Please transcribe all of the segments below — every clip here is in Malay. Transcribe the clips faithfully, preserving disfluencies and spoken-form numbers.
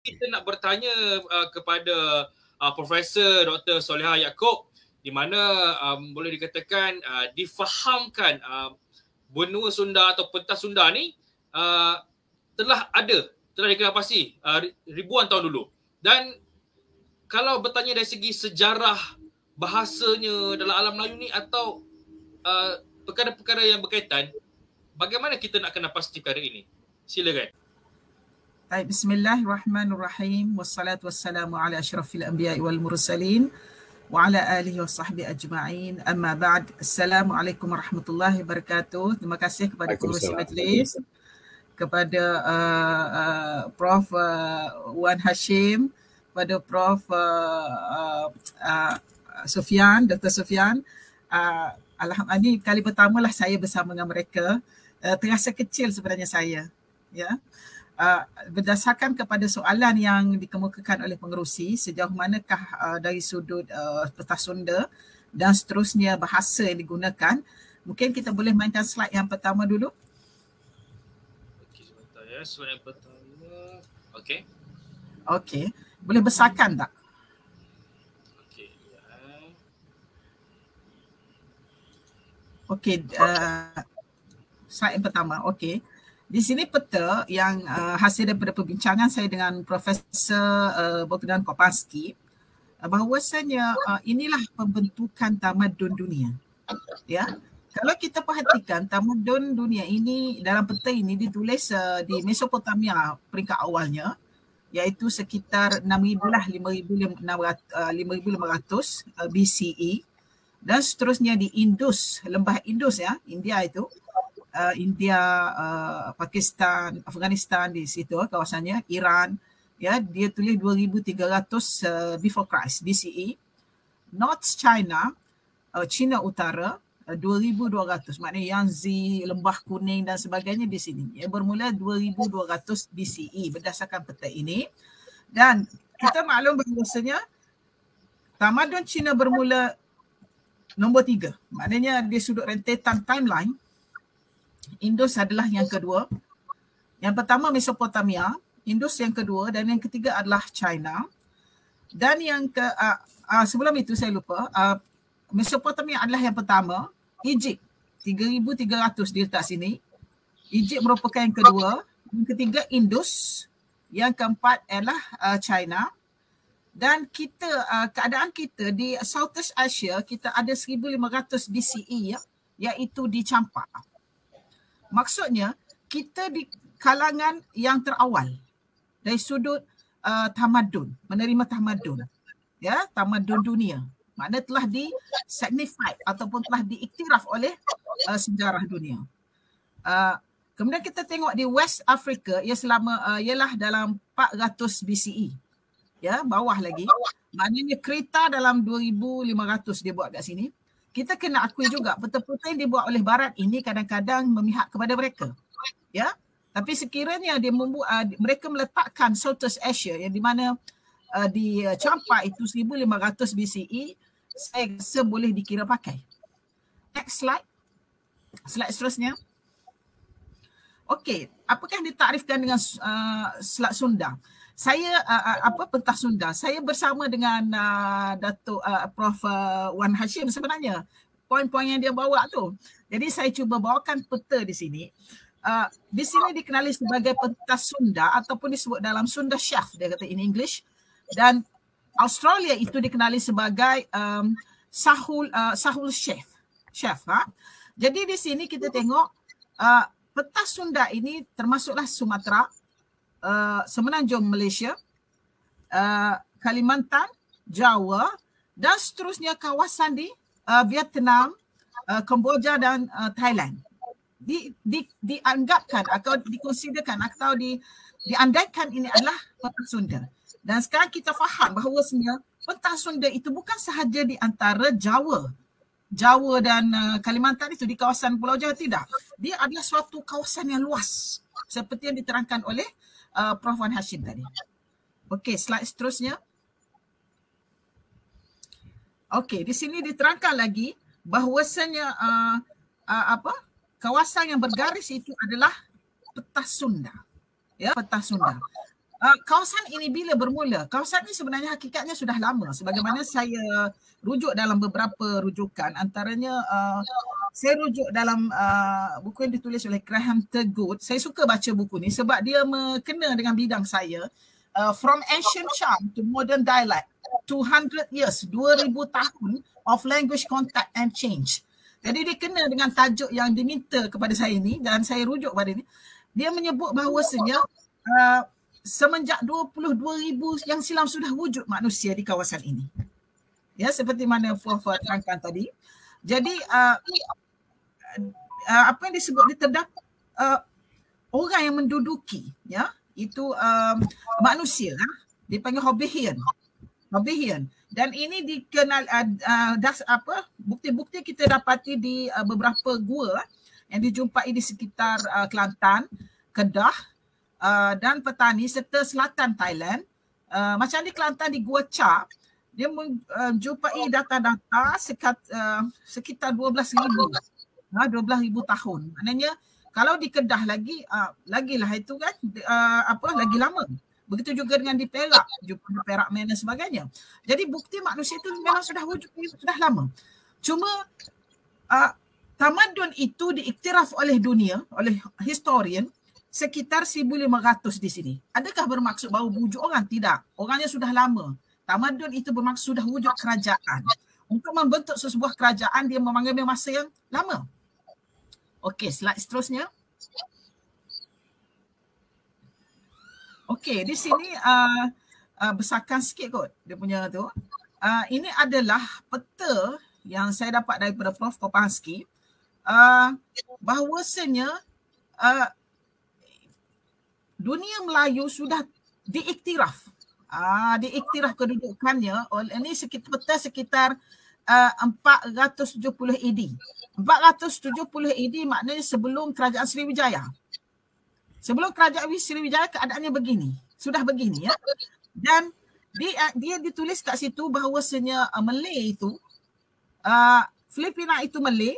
kita nak bertanya uh, kepada uh, Profesor Doktor Solehah Yaakob, di mana um, boleh dikatakan uh, difahamkan uh, benua Sunda atau pentas Sunda ni uh, telah ada, telah dikenal pasti uh, ribuan tahun dulu. Dan kalau bertanya dari segi sejarah bahasanya dalam alam Melayu ni atau uh, perkara-perkara yang berkaitan, bagaimana kita nak kenal pasti perkara ini? Silakan. Baik, bismillahirrahmanirrahim. Wassalatu wassalamu ala asyrafil anbiya'i wal mursalin wa ala alihi wa sahbihi ajma'in. Amma ba'd. Assalamualaikum warahmatullahi wabarakatuh. Terima kasih kepada pengurusi majlis, kepada uh, uh, Prof uh, Wan Hashim, kepada Prof uh, uh, uh, Sufian, Doktor Sufian. Uh, Alhamdulillah, ini kali pertama lah saya bersama dengan mereka. Uh, terasa kecil sebenarnya saya. Ya. Uh, berdasarkan kepada soalan yang dikemukakan oleh pengerusi, sejauh manakah uh, dari sudut uh, pentas Sunda dan seterusnya bahasa yang digunakan, mungkin kita boleh mainkan slide yang pertama dulu. Okey, sebentar ya. Slide yang pertama. Okey. Okey. Boleh besarkan tak? Okey. Ya. Okey. Uh, slide yang pertama. Okey. Di sini peta yang uh, hasil daripada perbincangan saya dengan Profesor uh, Bogdan Kopansky, uh, bahawasanya uh, inilah pembentukan tamadun dunia. Ya, kalau kita perhatikan tamadun dunia ini dalam peta ini ditulis uh, di Mesopotamia peringkat awalnya, iaitu sekitar enam ribu lah, lima ribu lima ratus uh, B C E, dan seterusnya di Indus, lembah Indus ya, India itu. Uh, India, uh, Pakistan, Afghanistan di situ kawasannya, Iran, ya, dia tulis dua ribu tiga ratus uh, before Christ B C E. North China, uh, China Utara, uh, dua ribu dua ratus, maknanya Yangtze, Lembah Kuning dan sebagainya di sini. Ya, bermula dua ribu dua ratus B C E berdasarkan peta ini. Dan kita maklum bahawasanya tamadun China bermula nombor tiga, maknanya di sudut rentetan timeline Indus adalah yang kedua. Yang pertama Mesopotamia, Indus yang kedua, dan yang ketiga adalah China. Dan yang ke uh, uh, sebelum itu saya lupa, uh, Mesopotamia adalah yang pertama, Egypt tiga ribu tiga ratus di letak sini. Egypt merupakan yang kedua, yang ketiga Indus, yang keempat adalah uh, China. Dan kita uh, keadaan kita di Southeast Asia, kita ada seribu lima ratus B C E ya, iaitu di Champa. Maksudnya kita di kalangan yang terawal dari sudut uh, tamadun, menerima tamadun, ya, tamadun dunia. Maknanya telah di signified ataupun telah diiktiraf oleh uh, sejarah dunia. Uh, kemudian kita tengok di West Africa, ia selama uh, ialah dalam empat ratus B C E. Ya, bawah lagi. Maknanya Kreta dalam dua ribu lima ratus dia buat kat sini. Kita kena akui juga peta-peta yang dibuat oleh Barat ini kadang-kadang memihak kepada mereka. Ya, tapi sekiranya dia membuat, uh, mereka meletakkan Southeast Asia yang di mana uh, di uh, Champa itu seribu lima ratus B C E, saya rasa boleh dikira pakai. Next slide. Slide seterusnya. Okey, apakah ditarifkan dengan uh, Selat Sunda? Saya uh, apa pentas Sunda. Saya bersama dengan uh, Datuk uh, Prof uh, Wan Hashim sebenarnya. Poin-poin yang dia bawa tu. Jadi saya cuba bawakan peta di sini. Uh, di sini dikenali sebagai pentas Sunda ataupun disebut dalam Sunda Chef, dia kata in English. Dan Australia itu dikenali sebagai um, Sahul uh, Sahul Chef. Chef, ha? Jadi di sini kita tengok uh, pentas Sunda ini termasuklah Sumatera, Uh, Semenanjung Malaysia, uh, Kalimantan, Jawa dan seterusnya kawasan di uh, Vietnam, uh, Kemboja dan uh, Thailand. Di, di, dianggapkan atau dikonsiderkan atau di, diandaikan ini adalah pentas Sunda. Dan sekarang kita faham bahawa sebenarnya pentas Sunda itu bukan sahaja di antara Jawa, Jawa dan uh, Kalimantan itu di kawasan Pulau Jawa, tidak. Dia adalah suatu kawasan yang luas seperti yang diterangkan oleh Uh, Prof Wan Hashim tadi. Okey, slide seterusnya. Okey, di sini diterangkan lagi bahawasanya uh, uh, apa? Kawasan yang bergaris itu adalah pentas Sunda. Ya, pentas Sunda. Uh, kawasan ini bila bermula? Kawasan ini sebenarnya hakikatnya sudah lama. Sebagaimana saya rujuk dalam beberapa rujukan, antaranya uh, saya rujuk dalam uh, buku yang ditulis oleh Graham Thurgood. Saya suka baca buku ni sebab dia kena dengan bidang saya. Uh, From Ancient Charm to Modern Dialect, two hundred years, dua ribu tahun of language contact and change. Jadi dia kena dengan tajuk yang diminta kepada saya ni dan saya rujuk pada ni. Dia menyebut bahawasanya uh, semenjak dua puluh dua ribu yang silam sudah wujud manusia di kawasan ini. Ya, seperti mana Puan-Puan terangkan tadi. Jadi uh, uh, apa yang disebut ni terdapat uh, orang yang menduduki, ya, itu um, manusia, ha? Dipanggil Hobbesian. Hobbesian. Dan ini dikenal uh, uh, das apa bukti-bukti kita dapati di uh, beberapa gua yang dijumpai di sekitar uh, Kelantan, Kedah, Uh, dan Petani serta selatan Thailand. Uh, macam di Kelantan di Gua Cha, dia menjumpai uh, data-data sekat, uh, sekitar dua belas ribu. Nah, dua belas ribu tahun. Maknanya kalau di Kedah lagi, uh, lagilah itu kan uh, apa lagi lama. Begitu juga dengan di Perak, jumpa di Perak Man dan sebagainya. Jadi bukti manusia itu memang sudah wujud, sudah lama. Cuma uh, tamadun itu diiktiraf oleh dunia, oleh historian, sekitar seribu lima ratus di sini. Adakah bermaksud bahawa wujud orang? Tidak. Orangnya sudah lama. Tamadun itu bermaksud sudah wujud kerajaan. Untuk membentuk sebuah kerajaan, dia memanggil masa yang lama. Okey, slide seterusnya. Okey, di sini uh, uh, besarkan sikit kot dia punya tu. Uh, ini adalah peta yang saya dapat daripada Profesor Kopansky. Uh, bahawasanya uh, dunia Melayu sudah diiktiraf. Ah, diiktiraf kedudukannya oleh ini sekitar peta sekitar uh, empat ratus tujuh puluh A D. empat ratus tujuh puluh A D maknanya sebelum kerajaan Sriwijaya. Sebelum kerajaan Sriwijaya keadaannya begini. Sudah begini, ya. Dan dia, dia ditulis kat situ bahawasanya uh, Malay itu uh, Filipina itu Malay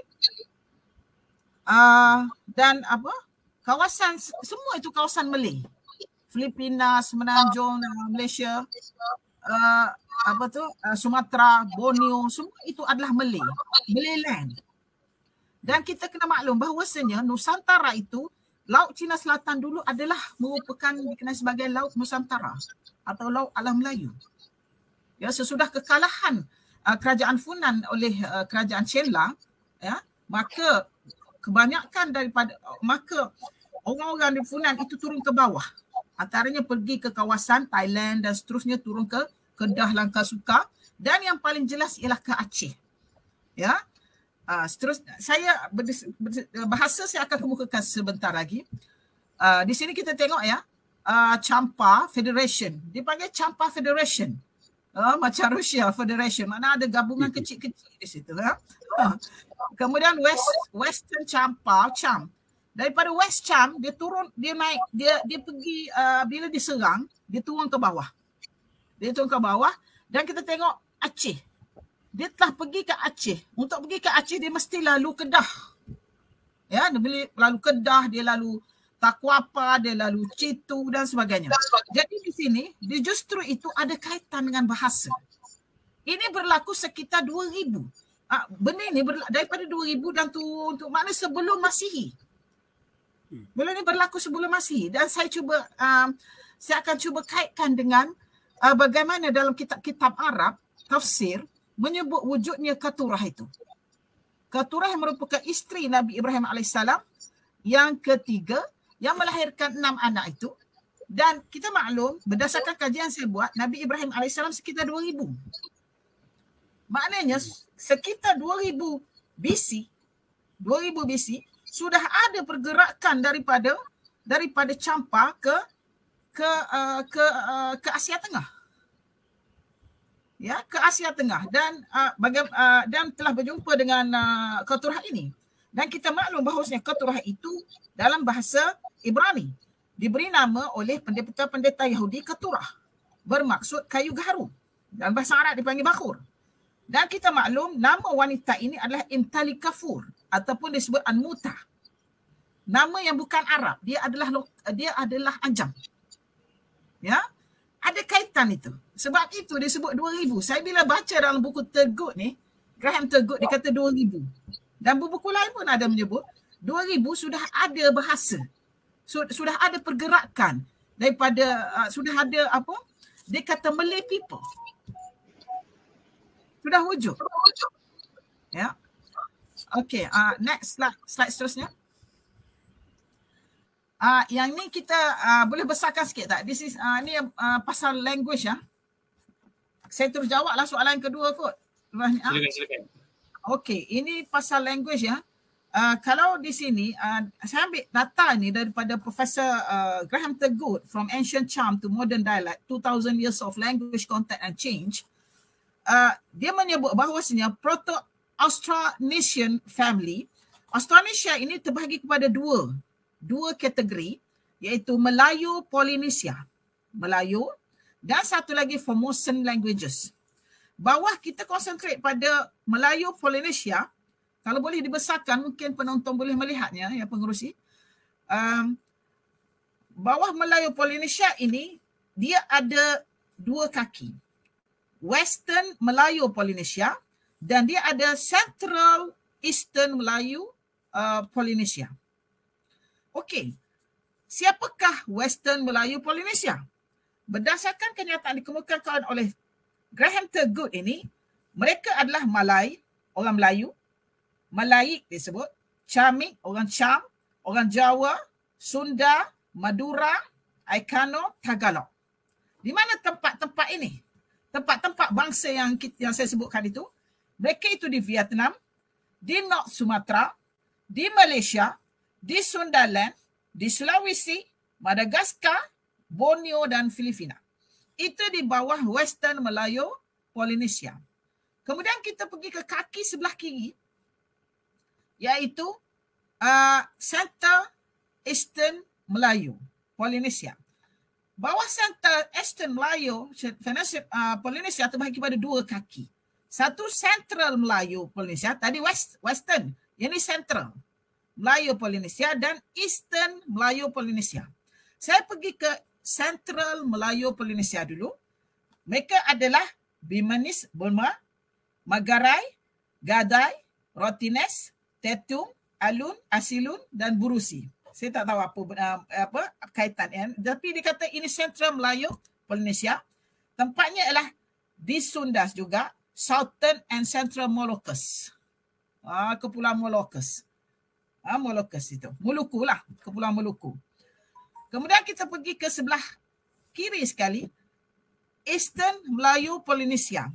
uh, dan apa? Kawasan semua itu kawasan Malay. Filipina, Semenanjung, Malaysia, uh, apa tu, uh, Sumatera, Borneo, semua itu adalah Malay. Malay land. Dan kita kena maklum bahawasanya Nusantara itu, Laut Cina Selatan dulu adalah merupakan dikenal sebagai Laut Nusantara atau Laut Alam Melayu. Ya, sesudah kekalahan uh, kerajaan Funan oleh uh, kerajaan Chenla, ya, maka kebanyakan daripada maka orang-orang di Funan itu turun ke bawah. Antaranya pergi ke kawasan Thailand dan seterusnya turun ke Kedah, Langkah Suka, dan yang paling jelas ialah ke Aceh. Ya. Uh, seterus saya berdis, berdis, bahasa saya akan kemukakan sebentar lagi. Uh, di sini kita tengok, ya, uh, Champa Federation. Dipanggil Champa Federation. Uh, macam Rusia Federation. Mana ada gabungan kecil-kecil di situ, ya. Uh. Kemudian West Western Champa, Cham. Daripada West Cham dia turun, dia naik, dia dia pergi uh, bila diserang, dia turun ke bawah. Dia turun ke bawah dan kita tengok Aceh. Dia telah pergi ke Aceh. Untuk pergi ke Aceh dia mesti lalu Kedah. Ya, dia lalu Kedah, dia lalu Takwapa, dia lalu Citu dan sebagainya. Jadi di sini, dia justru itu ada kaitan dengan bahasa. Ini berlaku sekitar dua ribu. Ah, benda ini berlaku daripada dua ribu dan tu untuk makna sebelum Masihi. Benda ini berlaku sebelum Masihi dan saya cuba um, saya akan cuba kaitkan dengan uh, bagaimana dalam kitab-kitab Arab tafsir menyebut wujudnya Keturah itu. Keturah yang merupakan isteri Nabi Ibrahim alaihissalam yang ketiga yang melahirkan enam anak itu, dan kita maklum berdasarkan kajian saya buat Nabi Ibrahim alaihissalam sekitar dua ribu. Maknanya sekitar dua ribu B C, dua ribu B C sudah ada pergerakan daripada daripada Champa ke ke uh, ke uh, ke Asia Tengah. Ya, ke Asia Tengah dan uh, baga- uh, dan telah berjumpa dengan uh, Keturah ini. Dan kita maklum bahawasanya Keturah itu dalam bahasa Ibrani diberi nama oleh pendeta-pendeta Yahudi Keturah, bermaksud kayu gaharu. Dalam bahasa Arab dipanggil bakhur. Dan kita maklum nama wanita ini adalah Imtali Kafur ataupun disebut Anmuta. Nama yang bukan Arab, dia adalah dia adalah Ajam. Ya, ada kaitan itu. Sebab itu dia sebut dua ribu. Saya bila baca dalam buku Tergut ni, Graham Tergut dia kata dua ribu. Dan buku lain pun ada menyebut dua ribu sudah ada bahasa. Sudah ada pergerakan daripada uh, sudah ada apa? Dia kata Malay people. Sudah wujud. Ya. Okey, uh, next slide, slide seterusnya. Uh, yang ni kita uh, boleh besarkan sikit tak? This is uh, ni uh, pasal language ya. Saya terus jawablah soalan kedua kot. Silakan, silakan. Okey, ini pasal language ya. Uh, kalau di sini uh, saya ambil data ni daripada Profesor uh, Graham Tergut from Ancient Charm to Modern Dialect, two thousand Years of Language Content and Change. Uh, dia menyebut bahawasanya Proto-Austronesian family, Austronesia ini terbahagi kepada dua dua kategori, iaitu Melayu Polynesia, Melayu, dan satu lagi Formosan languages. Bawah kita konsentrate pada Melayu Polynesia. Kalau boleh dibesarkan, mungkin penonton boleh melihatnya, ya pengerusi. Um, bawah Melayu Polynesia ini, dia ada dua kaki. Western Melayu Polynesia dan dia ada Central Eastern Melayu uh, Polynesia. Okey, siapakah Western Melayu Polynesia? Berdasarkan kenyataan dikemukakan oleh Graham Tergut ini, mereka adalah Malay, orang Melayu, Malaik disebut, Chamik, orang Cham, orang Jawa, Sunda, Madura, Aikano, Tagalog. Di mana tempat-tempat ini? Tempat-tempat bangsa yang kita, yang saya sebutkan itu, mereka itu di Vietnam, di North Sumatra, di Malaysia, di Sundaland, di Sulawesi, Madagaskar, Borneo dan Filipina. Itu di bawah Western Melayu Polynesia. Kemudian kita pergi ke kaki sebelah kiri, iaitu uh, Central Eastern Melayu Polynesia. Bawah Central Eastern Melayu uh, Polynesia terbahagi pada dua kaki. Satu Central Melayu Polynesia, tadi West, Western, ini Central Melayu Polynesia dan Eastern Melayu Polynesia. Saya pergi ke Central Melayu Polynesia dulu. Mereka adalah Bimanis, Burma, Magarai, Gadai, Rotines, Tetum, Alun, Asilun dan Burusi. Saya tak tahu apa apa kaitan ya. Tapi dia kata ini Central Melayu Polynesia. Tempatnya ialah di Sundas juga, Southern and Central Moluccas. Ah, Kepulauan Moluccas. Ah, Moluccas itu. Maluku lah, Kepulauan Maluku. Kemudian kita pergi ke sebelah kiri sekali, Eastern Melayu Polynesia.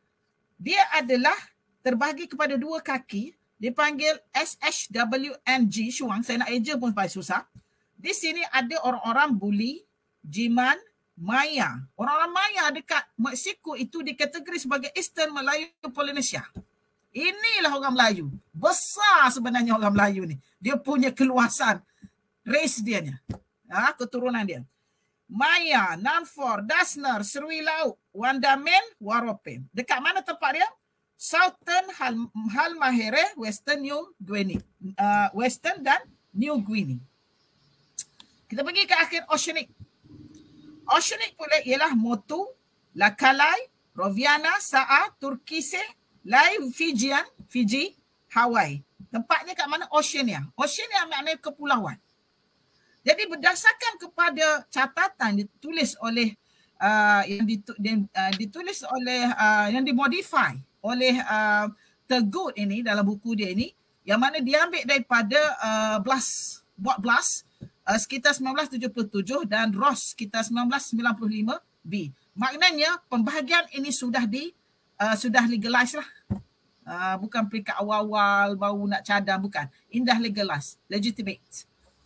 Dia adalah terbahagi kepada dua kaki, dipanggil S H W N G, Shuang. Saya nak eja pun paling susah. Di sini ada orang-orang Buli, Jiman, Maya. Orang-orang Maya dekat Mexico itu dikategori sebagai Eastern Melayu Polynesia. Inilah orang Melayu. Besar sebenarnya orang Melayu ni. Dia punya keluasan race dia ni. Ha, keturunan dia. Maya, Nanfor, Dasner, Serui Laut, Wandamen, Warope. Dekat mana tempat dia? Southern Hal Halmahera, Western New Guinea. Uh, Western dan New Guinea. Kita pergi ke akhir Oceanic. Oceanic pula ialah Motu, Lakalai, Roviana, Saa, Turkise, Lai, Fijian, Fiji, Hawaii. Tempatnya kat mana? Oceania. Oceania maknanya kepulauan. Jadi berdasarkan kepada catatan ditulis oleh uh, yang ditu, di, uh, ditulis oleh uh, yang dimodify oleh uh, Tergut ini dalam buku dia ini, yang mana dia ambil daripada uh, Blas, Bot Blas uh, sekitar sembilan belas tujuh puluh tujuh dan Ross sekitar sembilan belas sembilan puluh lima B. Maknanya pembahagian ini sudah di uh, sudah legalize lah. Uh, bukan peringkat awal-awal baru nak cadang, bukan. Indah legalize, legitimate.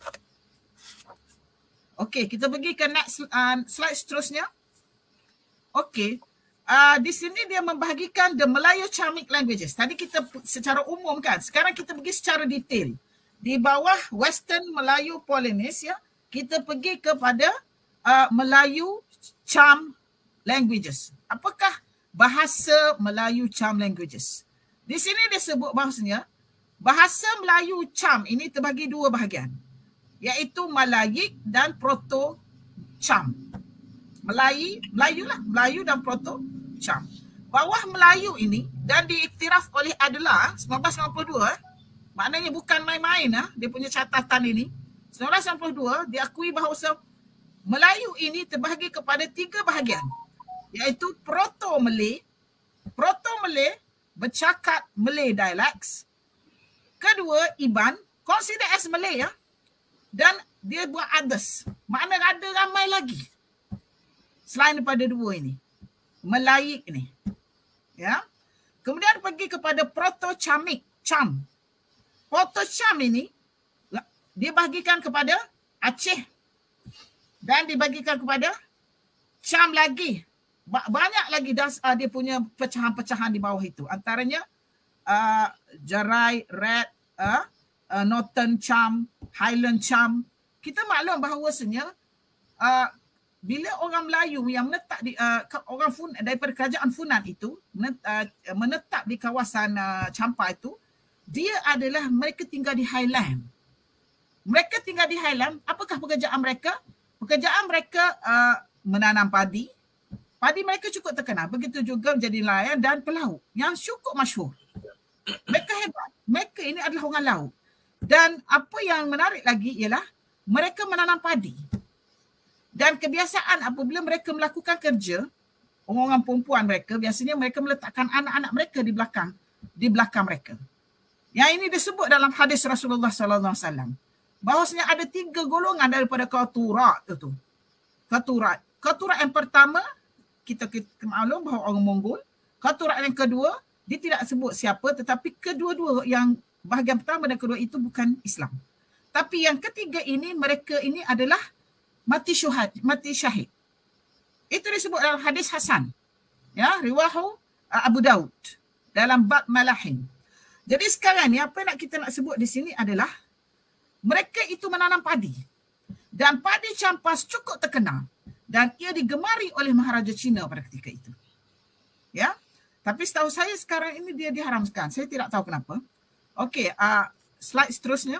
Okey, kita pergi ke next uh, slide seterusnya. Okey, uh, di sini dia membahagikan the Melayu-Chamic languages. Tadi kita secara umum kan, sekarang kita pergi secara detail. Di bawah Western Melayu Polynesia, kita pergi kepada uh, Melayu-Cham languages. Apakah bahasa Melayu-Cham languages? Di sini dia sebut bahasanya, bahasa Melayu-Cham ini terbagi dua bahagian, iaitu Malayik dan Proto-Cham. Melayu, Melayu lah, Melayu dan Proto-Cham. Bawah Melayu ini dan diiktiraf oleh Adela seribu sembilan ratus sembilan puluh dua, maknanya bukan main-main ah, dia punya catatan ini. seribu sembilan ratus sembilan puluh dua diakui bahawa Melayu ini terbahagi kepada tiga bahagian, iaitu Proto-Malay. Proto-Malay bercakap Malay dialects. Kedua, Iban, consider as Malay ya. Dan dia buat others. Makna ada ramai lagi selain daripada dua ini. Melayu ni. Ya. Kemudian pergi kepada Proto-Chamic, Cham. Proto-Cham ini dia bahagikan kepada Aceh dan dibagikan kepada Cham lagi. Banyak lagi das, uh, dia punya pecahan-pecahan di bawah itu. Antaranya uh, Jarai, Red, uh, uh, Northern Cham, Highland Cham. Kita maklum bahawasanya uh, bila orang Melayu yang menetap di uh, orang Fun, daripada kerajaan Funan itu menetap, uh, menetap di kawasan uh, Champa itu, dia adalah mereka tinggal di Highland. Mereka tinggal di Highland. Apakah pekerjaan mereka? Pekerjaan mereka uh, menanam padi. Padi mereka cukup terkenal. Begitu juga menjadi nelayan dan pelaut yang cukup masyhur. Mereka hebat. Mereka ini adalah orang laut. Dan apa yang menarik lagi ialah mereka menanam padi. Dan kebiasaan apabila mereka melakukan kerja, orang-orang perempuan mereka, biasanya mereka meletakkan anak-anak mereka di belakang, di belakang mereka. Yang ini disebut dalam hadis Rasulullah sallallahu alaihi wasallam. Bahawasanya ada tiga golongan daripada Qaturat itu. Qaturat. Qaturat yang pertama, kita, kita maklum bahawa orang Mongol. Qaturat yang kedua, dia tidak sebut siapa, tetapi kedua-dua yang bahagian pertama dan kedua itu bukan Islam. Tapi yang ketiga ini, mereka ini adalah mati syuhad, mati syahid. Itu disebut dalam hadis Hasan. Ya, riwahu Abu Daud dalam bab Malahin. Jadi sekarang ni apa nak kita nak sebut di sini adalah mereka itu menanam padi. Dan padi campas cukup terkenal dan ia digemari oleh Maharaja Cina pada ketika itu. Ya. Tapi setahu saya sekarang ini dia diharamkan. Saya tidak tahu kenapa. Okey, uh, slide seterusnya.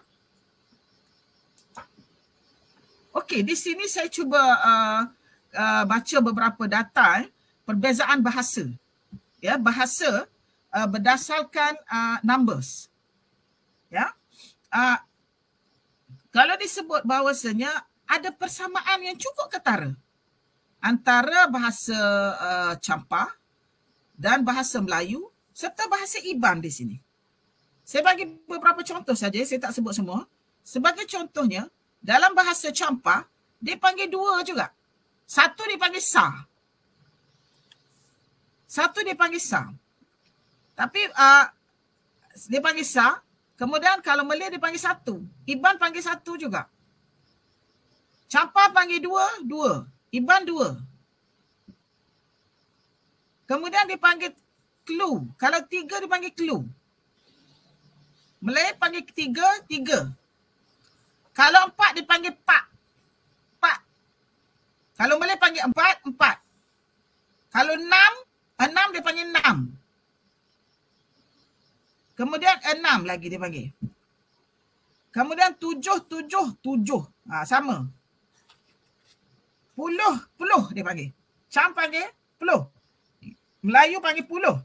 Okey, di sini saya cuba uh, uh, baca beberapa data eh, perbezaan bahasa. Ya, bahasa uh, berdasarkan uh, numbers. Ya. Uh, kalau disebut bahawasanya ada persamaan yang cukup ketara antara bahasa uh, Champa dan bahasa Melayu serta bahasa Iban di sini. Saya bagi beberapa contoh saja, saya tak sebut semua. Sebagai contohnya, dalam bahasa Champa, dia panggil dua juga. Satu dipanggil sa. Satu dia panggil sa. Tapi uh, dia panggil sa. Kemudian kalau Malay dia panggil satu. Iban panggil satu juga. Champa panggil dua, dua. Iban dua. Kemudian dia panggil clue. Kalau tiga dia panggil clue. Malay panggil tiga, tiga. Kalau empat dia panggil pak. Pak. Kalau Malay panggil empat, empat. Kalau enam, enam dia panggil enam. Kemudian enam lagi dia panggil. Kemudian tujuh, tujuh, tujuh. Ha, sama. Puluh, puluh dia panggil. Cham panggil puluh. Melayu panggil puluh.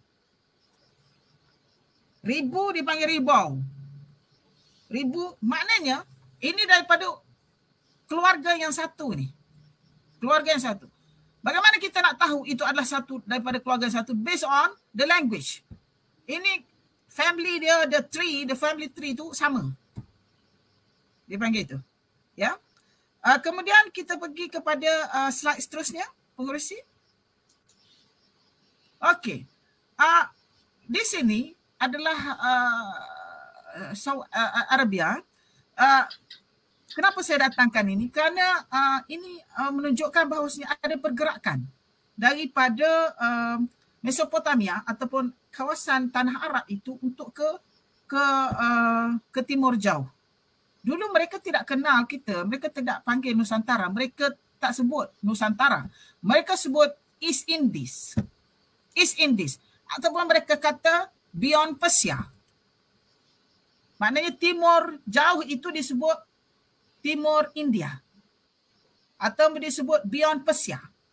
Ribu dia panggil ribau. Ribu maknanya ini daripada keluarga yang satu ni. Keluarga yang satu. Bagaimana kita nak tahu itu adalah satu daripada keluarga yang satu? Based on the language. Ini family dia, the tree, the family tree tu sama. Dia panggil itu. Ya. Uh, kemudian kita pergi kepada uh, slide seterusnya, pengurusi. Okey. Uh, di sini adalah uh, so, uh, Arabia. Uh, kenapa saya datangkan ini? Kerana uh, ini uh, menunjukkan bahawasanya ada pergerakan daripada uh, Mesopotamia ataupun kawasan tanah Arab itu untuk ke ke uh, ke timur jauh. Dulu mereka tidak kenal kita, mereka tidak panggil Nusantara, mereka tak sebut Nusantara. Mereka sebut East Indies. East Indies ataupun mereka kata beyond Persia. Maknanya timur jauh itu disebut Timur India atau disebut beyond Persia.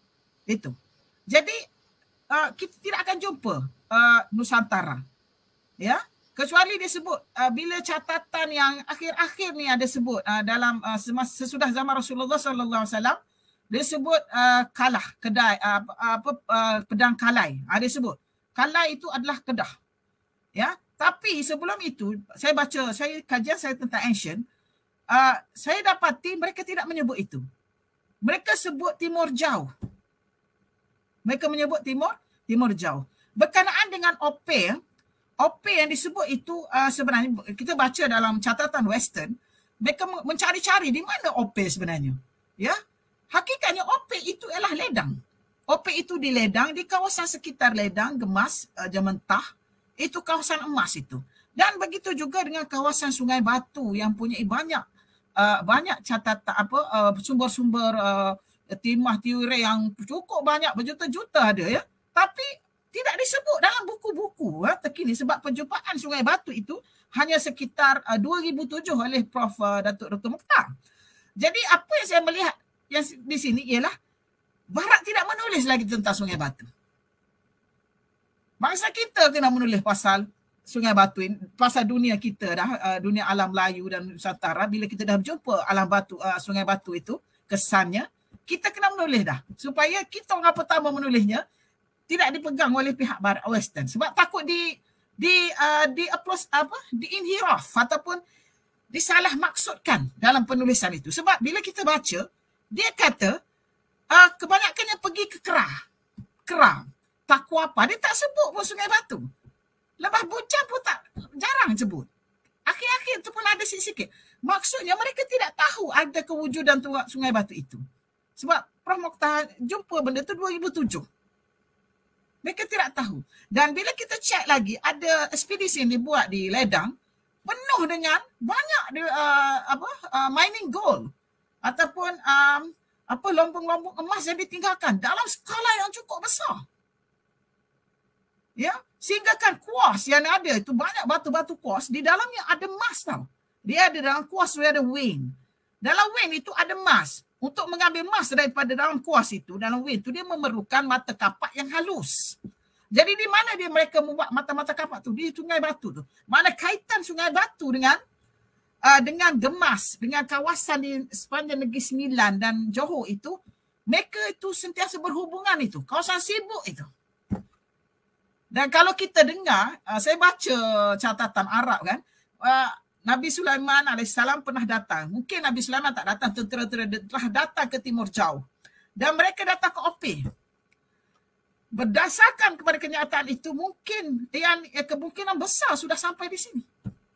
Itu. Jadi uh, kita tidak akan jumpa uh, Nusantara. Ya, kecuali dia sebut uh, bila catatan yang akhir-akhir ni ada sebut uh, dalam uh, sesudah zaman Rasulullah sallallahu alaihi wasallam, dia sebut uh, kalah kedai uh, apa uh, pedang kalai. Ada uh, sebut kalai itu adalah Kedah. Ya, tapi sebelum itu saya baca, saya kajian saya tentang ancient, uh, saya dapati mereka tidak menyebut itu. Mereka sebut Timur Jauh. Mereka menyebut Timur Timur Jauh. Berkenaan dengan Opeh, Opeh yang disebut itu uh, sebenarnya kita baca dalam catatan Western, mereka mencari-cari di mana Opeh sebenarnya. Ya, hakikatnya Opeh itu ialah ledang. Opeh itu di ledang, di kawasan sekitar ledang, Gemas, uh, Jamentah, itu kawasan emas itu. Dan begitu juga dengan kawasan Sungai Batu yang punya banyak uh, banyak catatan apa uh, sumber-sumber uh, timah tiure yang cukup banyak, berjuta-juta ada ya. Tapi tidak disebut dalam buku-buku uh, terkini sebab penjumpaan Sungai Batu itu hanya sekitar uh, dua ribu tujuh oleh Profesor Uh, Datuk Doktor Mokhtar. Jadi apa yang saya melihat yang di sini ialah Barat tidak menulis lagi tentang Sungai Batu. Bangsa kita kena menulis pasal Sungai Batu, pasal dunia kita dah, uh, dunia alam Melayu dan Nusantara. Bila kita dah berjumpa alam batu, uh, Sungai Batu itu, kesannya, kita kena menulis dah. Supaya kita orang pertama menulisnya, tidak dipegang oleh pihak Barat Western. Sebab takut di di uh, di applause apa diinhiraf ataupun disalah maksudkan dalam penulisan itu. Sebab bila kita baca, dia kata uh, kebanyakannya pergi ke Kerah. Kerah. Takwa apa? Dia tak sebut pun Sungai Batu. Lebah Bucan pun tak, jarang sebut. Akhir-akhir tu pun ada sikit-sikit. Maksudnya mereka tidak tahu ada kewujudan Sungai Batu itu. Sebab Prof Mokhtar jumpa benda tu dua ribu tujuh. Mereka tidak tahu. Dan bila kita cek lagi, ada ekspedisi yang dibuat di Ledang, penuh dengan banyak uh, apa uh, mining gold ataupun um, apa lombong-lombong emas yang ditinggalkan dalam skala yang cukup besar. Ya, sehingga kan kuas yang ada itu banyak batu-batu kuas, di dalamnya ada emas tau. Dia ada dalam kuas, dia ada vein. Dalam vein itu ada emas. Untuk mengambil emas daripada dalam kuas itu, dalam vein itu dia memerlukan mata kapak yang halus. Jadi di mana dia mereka membuat mata-mata kapak tu? Di Sungai Batu tu. Mana kaitan Sungai Batu dengan uh, dengan Gemas, dengan kawasan di sepanjang Negeri Sembilan dan Johor itu, mereka itu sentiasa berhubungan itu. Kawasan sibuk itu. Dan kalau kita dengar, uh, saya baca catatan Arab kan, uh, Nabi Sulaiman alaihissalam pernah datang. Mungkin Nabi Sulaiman tak datang, tentera-tentera telah datang ke Timur Jauh. Dan mereka datang ke Opeh. Berdasarkan kepada kenyataan itu, mungkin yang ya, kemungkinan besar sudah sampai di sini.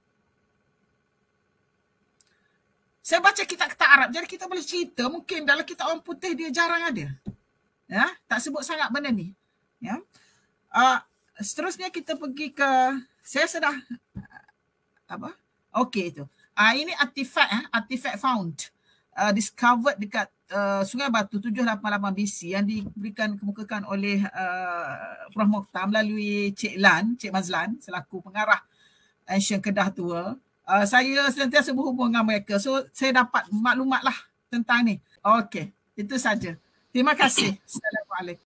Saya baca kitab-kitab Arab, jadi kita boleh cerita mungkin dalam kitab orang putih dia jarang ada. Ya, tak sebut sangat benda ni. Ya. Uh, seterusnya kita pergi ke, saya sudah apa? Okey itu. Uh, ini artifact, eh, artifact found, uh, discovered dekat uh, Sungai Batu tujuh lapan lapan B C yang diberikan kemukakan oleh uh, Prof Mokhtar melalui Cik Lan, Cik Mazlan selaku pengarah Ancient Kedah Tua. Uh, saya sentiasa berhubung dengan mereka, so saya dapat maklumat lah tentang ni. Okey, itu saja. Terima kasih. Assalamualaikum.